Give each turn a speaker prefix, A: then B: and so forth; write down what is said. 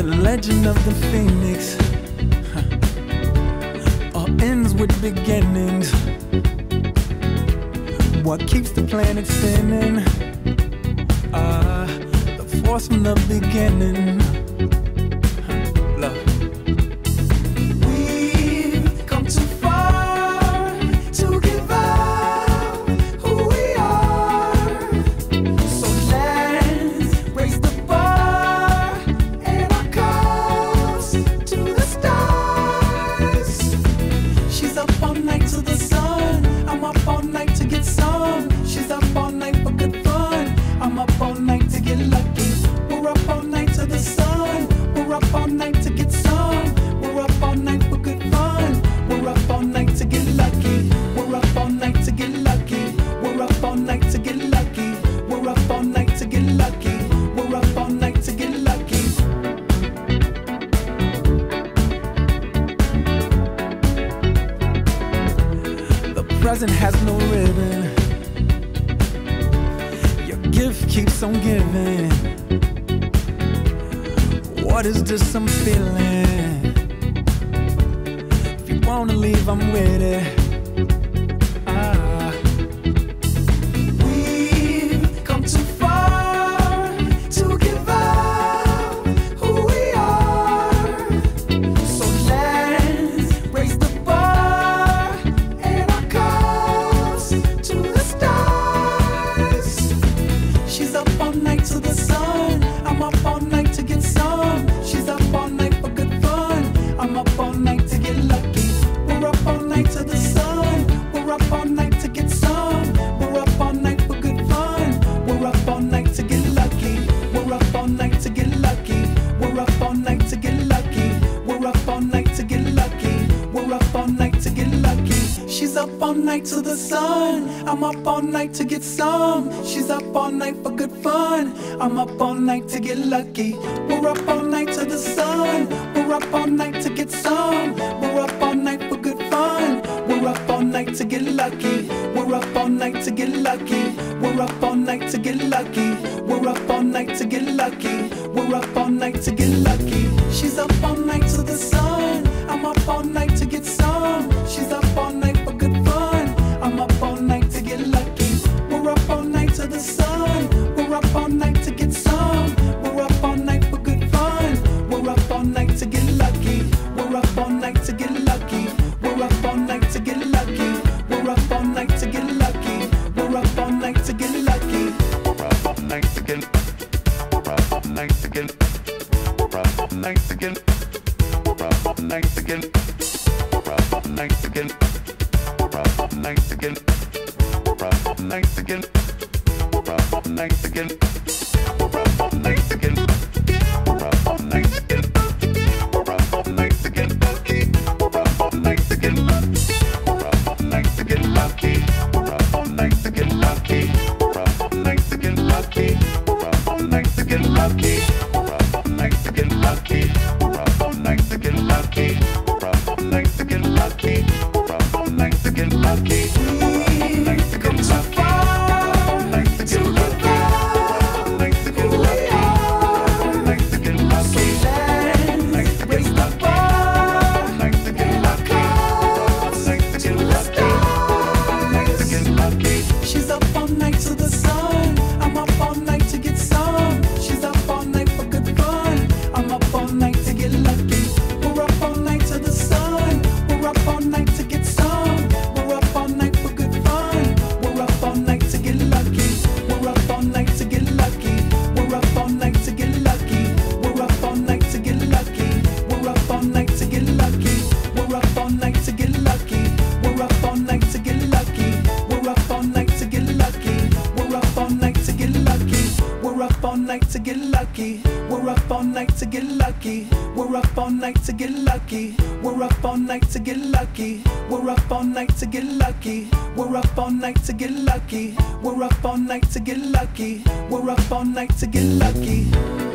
A: legend of the Phoenix all ends with beginnings. What keeps the planet spinning? The force from the beginning. Love. We've come too far to give up who we are. So let's raise the bar and our cups to the stars. She's up all night to the sun. I'm up all night to get some. She's up all night for good fun. I'm up all night to get lucky. We're up all night to the sun. We're up all night to get some. We're up all night for good fun. We're up all night to get lucky. We're up all night to get lucky. We're up all night to get lucky. We're up all night to get lucky. We're up all night to get lucky. The present has no ribbon. Your gift keeps on giving. What is this I'm feeling? If you wanna leave, I'm with it. We've come too far to give up who we are. So let's raise the bar and our cups to the stars. She's up all night to the sun. I'm up all night to get some. She's up all night for good fun. I'm up all night to get lucky. We're up all night to the sun. We're up all night to get some. We're up all night for good fun. We're up all night to get lucky. We're up all night to get lucky. We're up all night to get lucky. We're up all night to get lucky. We're up all night to get lucky. She's up all night to the sun. I'm up all night to get some. She's up all night for good fun. I'm up all night to get lucky. We're up all night to the sun. We're up all night to get some. We're up all night for good fun. We're up all night to get lucky. We're up all night to get lucky. We're up all night to get lucky. We're up all night to get lucky. We're up all night to get lucky. She's up all night to the sun. I'm up all night to get some. She's up all night for good fun. I'm up all night to get lucky. We're up all night to the sun. We're up all night to get some. We're up all night for good fun. We're up all night to get lucky. We're up all night to get lucky. We're up all night to get lucky. We're up all night to get lucky. We're up all night to get lucky. We're up all night to get. We're up all night to get. We're up all night to get. We're up all night to get. We're up all night to get. We're up all night to get. We're up all night to get. We're up all night to get. We're up all night to get. We're up all night to get. We're up all night to get lucky. We're up all night to get lucky. We're up all night to get lucky. We're up all night to get lucky. We're up all night to get lucky. We're up all night to get lucky. We're up all night to get lucky. We're up all night to get lucky. We're up all night to get lucky. We're up all night to get lucky. We're up all night to get lucky. We're up all night to get lucky. We're up all night to get lucky.